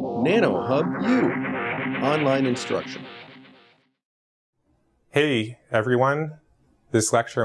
nanoHUB-U, online instruction. Hey everyone, this is lecture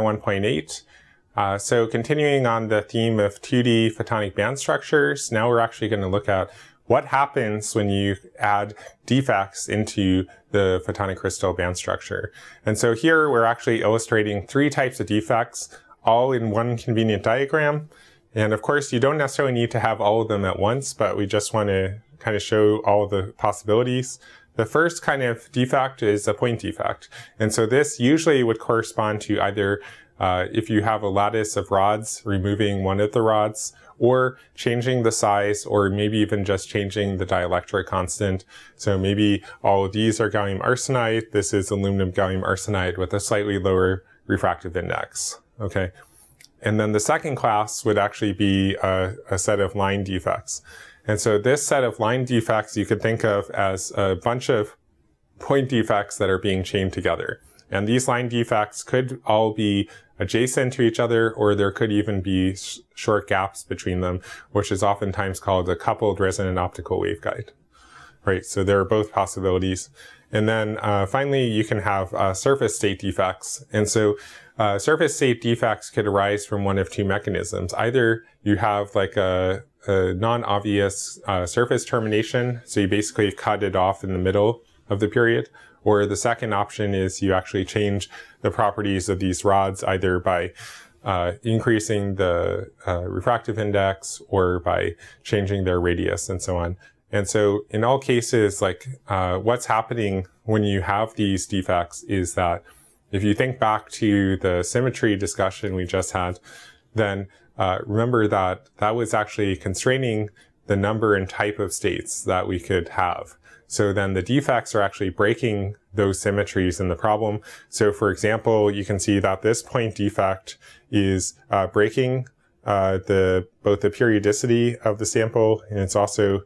1.8. So continuing on the theme of 2D photonic band structures, now we're actually going to look at what happens when you add defects into the photonic crystal band structure. And so here we're actually illustrating three types of defects, all in one convenient diagram. And of course, you don't necessarily need to have all of them at once, but we just want to kind of show all of the possibilities. The first kind of defect is a point defect. And so this usually would correspond to either if you have a lattice of rods, removing one of the rods, or changing the size, or maybe even just changing the dielectric constant. So maybe all of these are gallium arsenide. This is aluminum gallium arsenide with a slightly lower refractive index. Okay. And then the second class would actually be a set of line defects. And so this set of line defects you could think of as a bunch of point defects that are being chained together. And these line defects could all be adjacent to each other, or there could even be short gaps between them, which is oftentimes called a coupled resonant optical waveguide. Right, so there are both possibilities. And then finally, you can have surface state defects. And so surface state defects could arise from one of two mechanisms. Either you have like a non-obvious surface termination, so you basically cut it off in the middle of the period, or the second option is you actually change the properties of these rods either by increasing the refractive index or by changing their radius and so on. And so in all cases, like what's happening when you have these defects is that if you think back to the symmetry discussion we just had, then remember that that was actually constraining the number and type of states that we could have. So then the defects are actually breaking those symmetries in the problem. So for example, you can see that this point defect is breaking both the periodicity of the sample, and it's also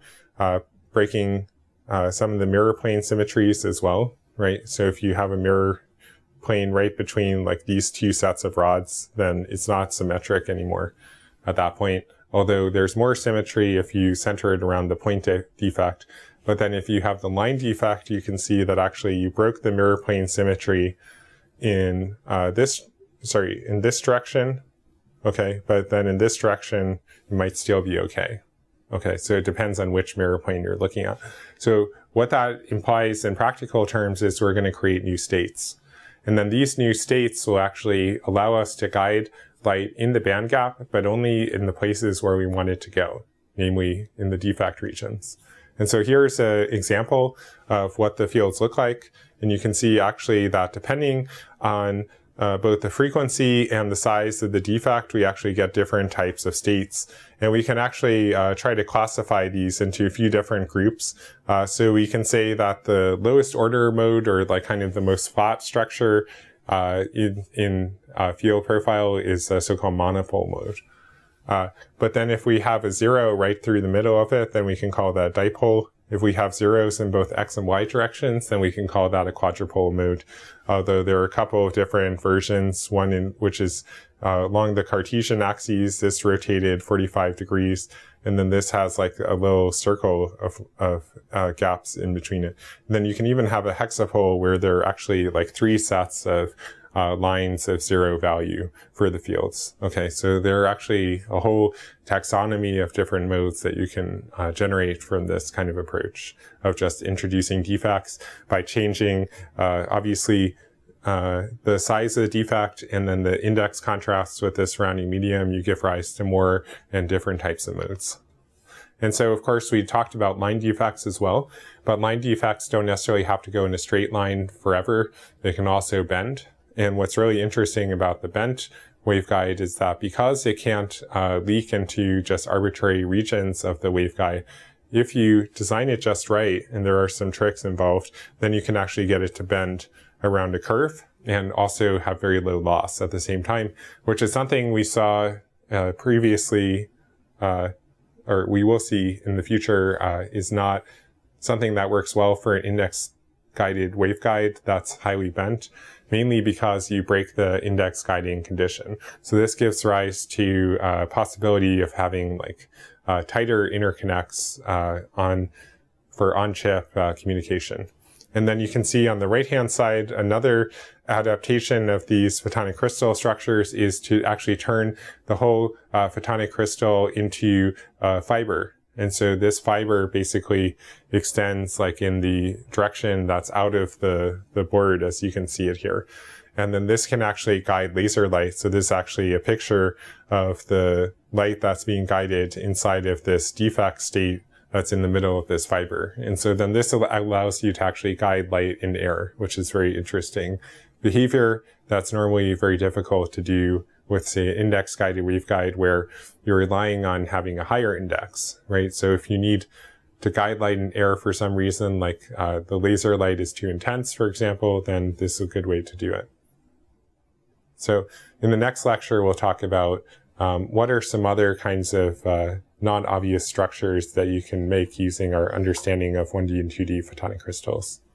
breaking some of the mirror plane symmetries as well, right? So if you have a mirror plane right between like these two sets of rods, then it's not symmetric anymore at that point. Although there's more symmetry if you center it around the point defect. But then if you have the line defect, you can see that actually you broke the mirror plane symmetry in this direction. Okay, but then in this direction, it might still be okay. Okay, so it depends on which mirror plane you're looking at. So what that implies in practical terms is we're going to create new states. And then these new states will actually allow us to guide light in the band gap, but only in the places where we want it to go, namely in the defect regions. And so here's an example of what the fields look like. And you can see actually that depending on both the frequency and the size of the defect, we actually get different types of states. And we can actually try to classify these into a few different groups. So we can say that the lowest order mode, or like kind of the most flat structure in field profile, is a so-called monopole mode. But then if we have a zero right through the middle of it, then we can call that dipole. If we have zeros in both x and y directions, then we can call that a quadrupole mode. Although there are a couple of different versions, one in which is along the Cartesian axes, this rotated 45 degrees, and then this has like a little circle of gaps in between it. And then you can even have a hexapole where there are actually like three sets of lines of zero value for the fields. Okay, so there are actually a whole taxonomy of different modes that you can generate from this kind of approach of just introducing defects by changing, obviously, the size of the defect and then the index contrasts with the surrounding medium. You give rise to more and different types of modes. And so, of course, we talked about line defects as well, but line defects don't necessarily have to go in a straight line forever. They can also bend. And what's really interesting about the bent waveguide is that because it can't leak into just arbitrary regions of the waveguide, if you design it just right, and there are some tricks involved, then you can actually get it to bend around a curve and also have very low loss at the same time, which is something we saw previously, or we will see in the future, is not something that works well for an index-guided waveguide that's highly bent, mainly because you break the index guiding condition. So this gives rise to a possibility of having like tighter interconnects on for on-chip communication. And then you can see on the right-hand side, another adaptation of these photonic crystal structures is to actually turn the whole photonic crystal into fiber. And so this fiber basically extends like in the direction that's out of the board, as you can see it here. And then this can actually guide laser light. So this is actually a picture of the light that's being guided inside of this defect state that's in the middle of this fiber. And so then this allows you to actually guide light in air, which is very interesting behavior that's normally very difficult to do with, say, an index-guided waveguide where you're relying on having a higher index, right? So if you need to guide light in air for some reason, like the laser light is too intense, for example, then this is a good way to do it. So in the next lecture, we'll talk about what are some other kinds of non-obvious structures that you can make using our understanding of 1D and 2D photonic crystals.